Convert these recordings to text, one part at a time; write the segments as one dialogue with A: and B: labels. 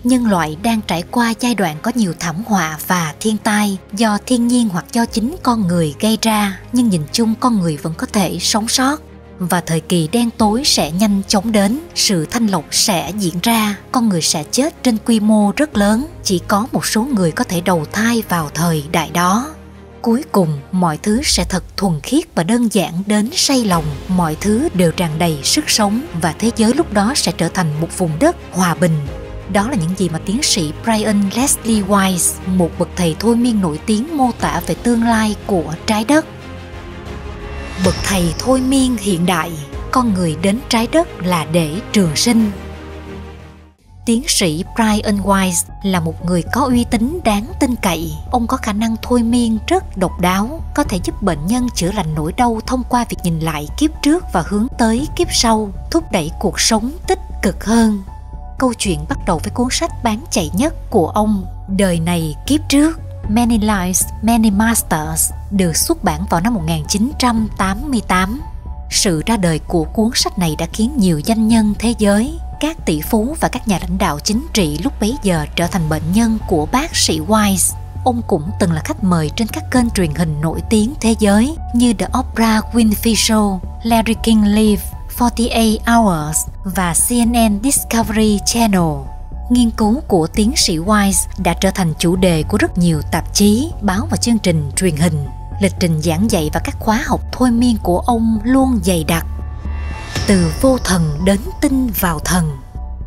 A: Nhân loại đang trải qua giai đoạn có nhiều thảm họa và thiên tai do thiên nhiên hoặc do chính con người gây ra, nhưng nhìn chung con người vẫn có thể sống sót. Và thời kỳ đen tối sẽ nhanh chóng đến, sự thanh lọc sẽ diễn ra, con người sẽ chết trên quy mô rất lớn, chỉ có một số người có thể đầu thai vào thời đại đó. Cuối cùng, mọi thứ sẽ thật thuần khiết và đơn giản đến say lòng, mọi thứ đều tràn đầy sức sống và thế giới lúc đó sẽ trở thành một vùng đất hòa bình. Đó là những gì mà tiến sĩ Brian Leslie Weiss, một bậc thầy thôi miên nổi tiếng, mô tả về tương lai của trái đất. Bậc thầy thôi miên hiện đại, con người đến trái đất là để trường sinh. Tiến sĩ Brian Weiss là một người có uy tín đáng tin cậy. Ông có khả năng thôi miên rất độc đáo, có thể giúp bệnh nhân chữa lành nỗi đau thông qua việc nhìn lại kiếp trước và hướng tới kiếp sau, thúc đẩy cuộc sống tích cực hơn. Câu chuyện bắt đầu với cuốn sách bán chạy nhất của ông, Đời này kiếp trước, Many Lives, Many Masters, được xuất bản vào năm 1988. Sự ra đời của cuốn sách này đã khiến nhiều doanh nhân thế giới, các tỷ phú và các nhà lãnh đạo chính trị lúc bấy giờ trở thành bệnh nhân của bác sĩ Weiss. Ông cũng từng là khách mời trên các kênh truyền hình nổi tiếng thế giới như The Oprah Winfrey Show, Larry King Live, 48 Hours và CNN Discovery Channel. Nghiên cứu của tiến sĩ Weiss đã trở thành chủ đề của rất nhiều tạp chí, báo và chương trình truyền hình. Lịch trình giảng dạy và các khóa học thôi miên của ông luôn dày đặc. Từ vô thần đến tin vào thần.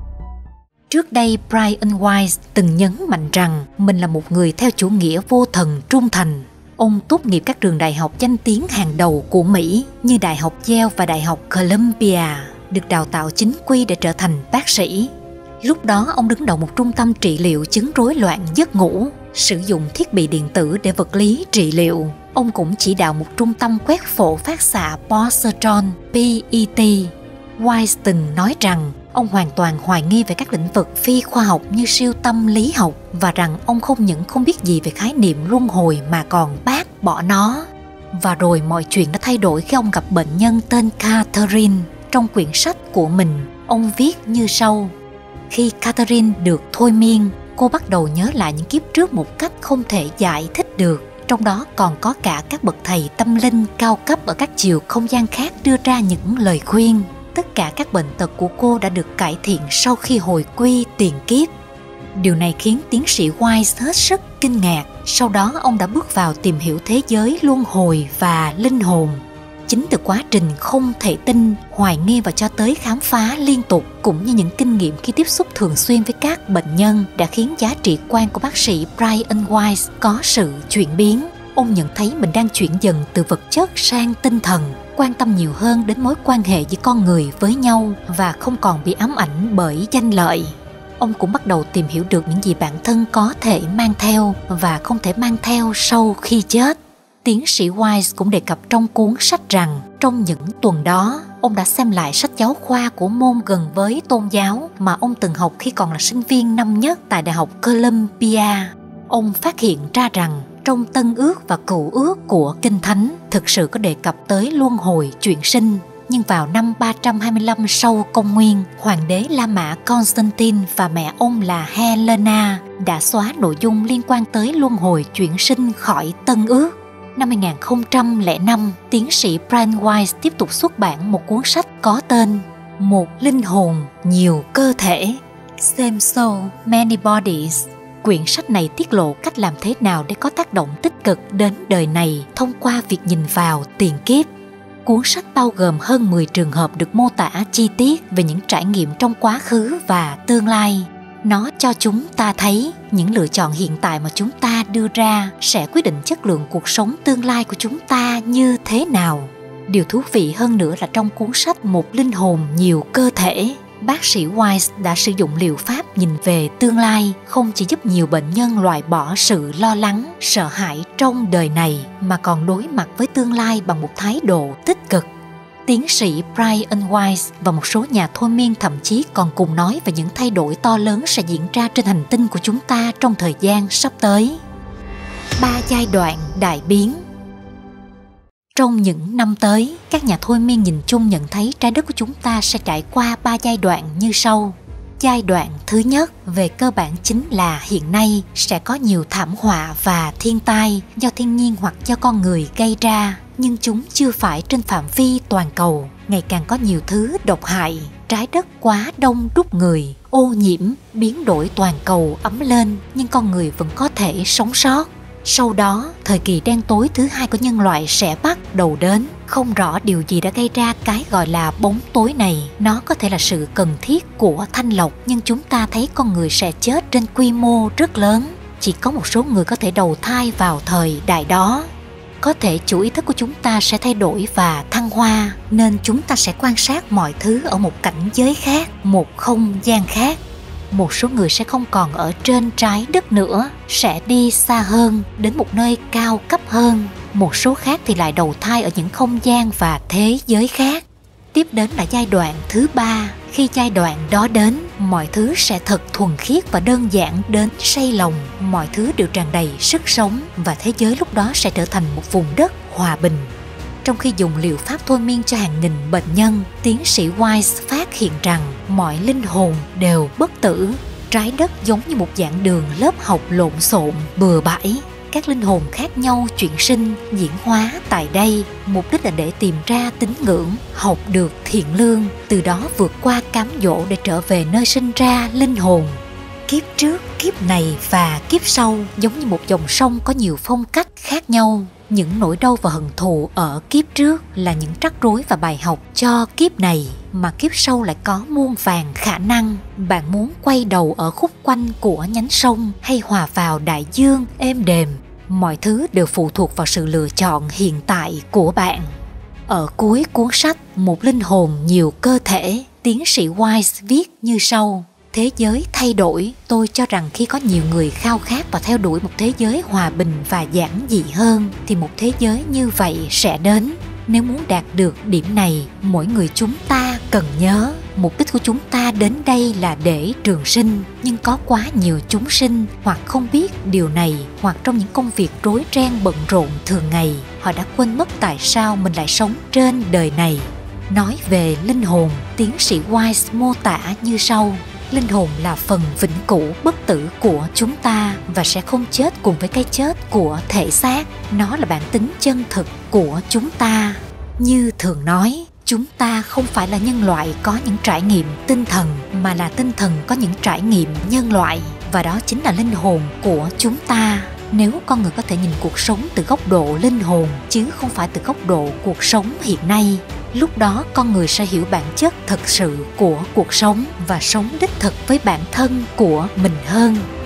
A: Trước đây, Brian Weiss từng nhấn mạnh rằng mình là một người theo chủ nghĩa vô thần trung thành. Ông tốt nghiệp các trường đại học danh tiếng hàng đầu của Mỹ như Đại học Yale và Đại học Columbia, được đào tạo chính quy để trở thành bác sĩ. Lúc đó, ông đứng đầu một trung tâm trị liệu chứng rối loạn giấc ngủ, sử dụng thiết bị điện tử để vật lý trị liệu. Ông cũng chỉ đạo một trung tâm quét phổ phát xạ positron PET. Weiss từng nói rằng ông hoàn toàn hoài nghi về các lĩnh vực phi khoa học như siêu tâm lý học và rằng ông không những không biết gì về khái niệm luân hồi mà còn bác bỏ nó. Và rồi mọi chuyện đã thay đổi khi ông gặp bệnh nhân tên Catherine. Trong quyển sách của mình, ông viết như sau: Khi Catherine được thôi miên, cô bắt đầu nhớ lại những kiếp trước một cách không thể giải thích được. Trong đó còn có cả các bậc thầy tâm linh cao cấp ở các chiều không gian khác đưa ra những lời khuyên. Tất cả các bệnh tật của cô đã được cải thiện sau khi hồi quy tiền kiếp. Điều này khiến tiến sĩ Weiss hết sức kinh ngạc. Sau đó ông đã bước vào tìm hiểu thế giới luân hồi và linh hồn. Chính từ quá trình không thể tin, hoài nghi và cho tới khám phá liên tục, cũng như những kinh nghiệm khi tiếp xúc thường xuyên với các bệnh nhân, đã khiến giá trị quan của bác sĩ Brian Weiss có sự chuyển biến. Ông nhận thấy mình đang chuyển dần từ vật chất sang tinh thần, quan tâm nhiều hơn đến mối quan hệ giữa con người với nhau và không còn bị ám ảnh bởi danh lợi. Ông cũng bắt đầu tìm hiểu được những gì bản thân có thể mang theo và không thể mang theo sau khi chết. Tiến sĩ Weiss cũng đề cập trong cuốn sách rằng trong những tuần đó, ông đã xem lại sách giáo khoa của môn gần với tôn giáo mà ông từng học khi còn là sinh viên năm nhất tại Đại học Columbia. Ông phát hiện ra rằng trong Tân Ước và Cựu Ước của Kinh Thánh thực sự có đề cập tới luân hồi chuyển sinh. Nhưng vào năm 325 sau công nguyên, hoàng đế La Mã Constantine và mẹ ông là Helena đã xóa nội dung liên quan tới luân hồi chuyển sinh khỏi Tân Ước. Năm 2005, tiến sĩ Brian Weiss tiếp tục xuất bản một cuốn sách có tên Một linh hồn, nhiều cơ thể, Same Soul, Many Bodies. Quyển sách này tiết lộ cách làm thế nào để có tác động tích cực đến đời này thông qua việc nhìn vào tiền kiếp. Cuốn sách bao gồm hơn 10 trường hợp được mô tả chi tiết về những trải nghiệm trong quá khứ và tương lai. Nó cho chúng ta thấy những lựa chọn hiện tại mà chúng ta đưa ra sẽ quyết định chất lượng cuộc sống tương lai của chúng ta như thế nào. Điều thú vị hơn nữa là trong cuốn sách Một linh hồn, nhiều cơ thể, bác sĩ Weiss đã sử dụng liệu pháp nhìn về tương lai không chỉ giúp nhiều bệnh nhân loại bỏ sự lo lắng, sợ hãi trong đời này mà còn đối mặt với tương lai bằng một thái độ tích cực. Tiến sĩ Brian Weiss và một số nhà thôi miên thậm chí còn cùng nói về những thay đổi to lớn sẽ diễn ra trên hành tinh của chúng ta trong thời gian sắp tới. 3 giai đoạn đại biến. Trong những năm tới, các nhà thôi miên nhìn chung nhận thấy trái đất của chúng ta sẽ trải qua 3 giai đoạn như sau. giai đoạn thứ nhất về cơ bản chính là hiện nay sẽ có nhiều thảm họa và thiên tai do thiên nhiên hoặc do con người gây ra, nhưng chúng chưa phải trên phạm vi toàn cầu. Ngày càng có nhiều thứ độc hại, trái đất quá đông đúc người, ô nhiễm, biến đổi toàn cầu ấm lên, nhưng con người vẫn có thể sống sót. Sau đó, thời kỳ đen tối thứ hai của nhân loại sẽ bắt đầu đến. Không rõ điều gì đã gây ra cái gọi là bóng tối này. Nó có thể là sự cần thiết của thanh lọc, nhưng chúng ta thấy con người sẽ chết trên quy mô rất lớn. Chỉ có một số người có thể đầu thai vào thời đại đó. Có thể chủ ý thức của chúng ta sẽ thay đổi và thăng hoa, nên chúng ta sẽ quan sát mọi thứ ở một cảnh giới khác, một không gian khác. Một số người sẽ không còn ở trên trái đất nữa, sẽ đi xa hơn, đến một nơi cao cấp hơn. Một số khác thì lại đầu thai ở những không gian và thế giới khác. Tiếp đến là giai đoạn thứ ba. Khi giai đoạn đó đến, mọi thứ sẽ thật thuần khiết và đơn giản đến say lòng. Mọi thứ đều tràn đầy sức sống và thế giới lúc đó sẽ trở thành một vùng đất hòa bình. Trong khi dùng liệu pháp thôi miên cho hàng nghìn bệnh nhân, tiến sĩ Weiss phát hiện rằng mọi linh hồn đều bất tử. Trái đất giống như một giảng đường lớp học lộn xộn, bừa bãi. Các linh hồn khác nhau chuyển sinh, diễn hóa tại đây, mục đích là để tìm ra tín ngưỡng, học được thiện lương, từ đó vượt qua cám dỗ để trở về nơi sinh ra linh hồn. Kiếp trước, kiếp này và kiếp sau giống như một dòng sông có nhiều phong cách khác nhau. Những nỗi đau và hận thù ở kiếp trước là những rắc rối và bài học cho kiếp này, mà kiếp sau lại có muôn vàn khả năng. Bạn muốn quay đầu ở khúc quanh của nhánh sông hay hòa vào đại dương êm đềm, mọi thứ đều phụ thuộc vào sự lựa chọn hiện tại của bạn. Ở cuối cuốn sách Một linh hồn nhiều cơ thể, tiến sĩ Weiss viết như sau: thế giới thay đổi, tôi cho rằng khi có nhiều người khao khát và theo đuổi một thế giới hòa bình và giản dị hơn, thì một thế giới như vậy sẽ đến. Nếu muốn đạt được điểm này, mỗi người chúng ta cần nhớ, mục đích của chúng ta đến đây là để trường sinh. Nhưng có quá nhiều chúng sinh hoặc không biết điều này, hoặc trong những công việc rối ren bận rộn thường ngày, họ đã quên mất tại sao mình lại sống trên đời này. Nói về linh hồn, tiến sĩ Weiss mô tả như sau: linh hồn là phần vĩnh cửu bất tử của chúng ta và sẽ không chết cùng với cái chết của thể xác. Nó là bản tính chân thực của chúng ta. Như thường nói, chúng ta không phải là nhân loại có những trải nghiệm tinh thần, mà là tinh thần có những trải nghiệm nhân loại, và đó chính là linh hồn của chúng ta. Nếu con người có thể nhìn cuộc sống từ góc độ linh hồn chứ không phải từ góc độ cuộc sống hiện nay, lúc đó con người sẽ hiểu bản chất thật sự của cuộc sống và sống đích thực với bản thân của mình hơn.